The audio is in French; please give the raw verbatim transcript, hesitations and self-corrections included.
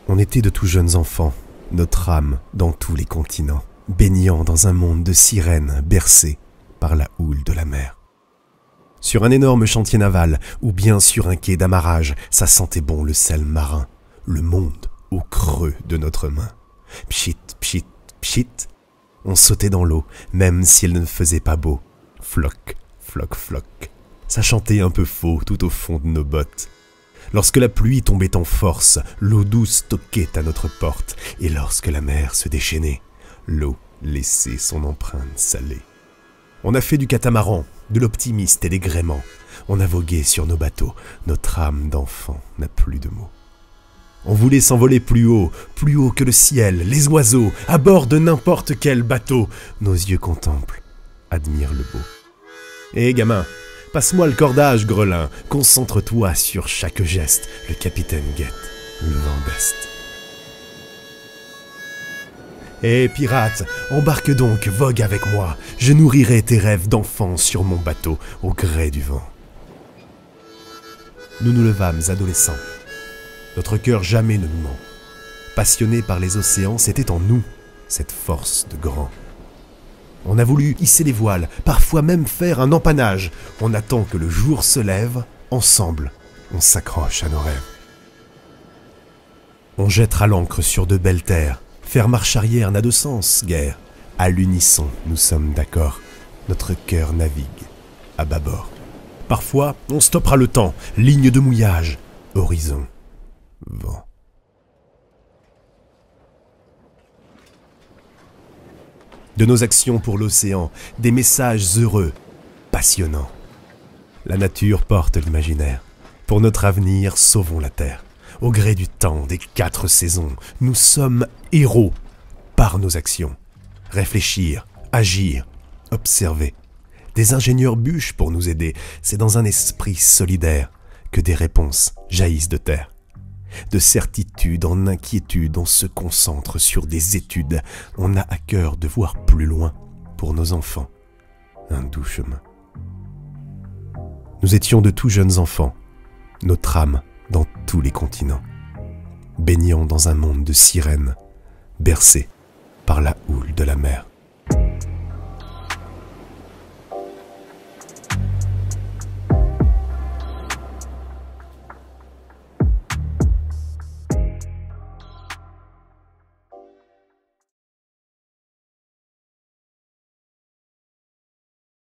On était de tout jeunes enfants, notre âme dans tous les continents, baignant dans un monde de sirènes bercé par la houle de la mer. Sur un énorme chantier naval, ou bien sur un quai d'amarrage, ça sentait bon le sel marin, le monde au creux de notre main. Pchit, pchit, pchit, on sautait dans l'eau, même s'il ne faisait pas beau. Floc, floc, floc, ça chantait un peu faux tout au fond de nos bottes. Lorsque la pluie tombait en force, l'eau douce toquait à notre porte, et lorsque la mer se déchaînait, l'eau laissait son empreinte salée. On a fait du catamaran, de l'optimiste et des gréements. On a vogué sur nos bateaux, notre âme d'enfant n'a plus de mots. On voulait s'envoler plus haut, plus haut que le ciel, les oiseaux, à bord de n'importe quel bateau. Nos yeux contemplent, admirent le beau. Hé gamin, passe-moi le cordage, grelin, concentre-toi sur chaque geste. Le capitaine guette, le vent d'est. Hé pirate, embarque donc, vogue avec moi. Je nourrirai tes rêves d'enfant sur mon bateau, au gré du vent. Nous nous levâmes adolescents. Notre cœur jamais ne nous ment. Passionné par les océans, c'était en nous, cette force de grand. On a voulu hisser les voiles, parfois même faire un empannage. On attend que le jour se lève, ensemble, on s'accroche à nos rêves. On jettera l'ancre sur de belles terres. Faire marche arrière n'a de sens, guère. À l'unisson, nous sommes d'accord. Notre cœur navigue à bâbord. Parfois, on stoppera le temps, ligne de mouillage, horizon, vent. De nos actions pour l'océan, des messages heureux, passionnants. La nature porte l'imaginaire. Pour notre avenir, sauvons la terre. Au gré du temps, des quatre saisons, nous sommes héros par nos actions. Réfléchir, agir, observer. Des ingénieurs bûchent pour nous aider. C'est dans un esprit solidaire que des réponses jaillissent de terre. De certitude en inquiétude, on se concentre sur des études. On a à cœur de voir plus loin pour nos enfants. Un doux chemin. Nous étions de tout jeunes enfants, notre âme dans tous les continents, baignant dans un monde de sirènes, bercé par la houle de la mer.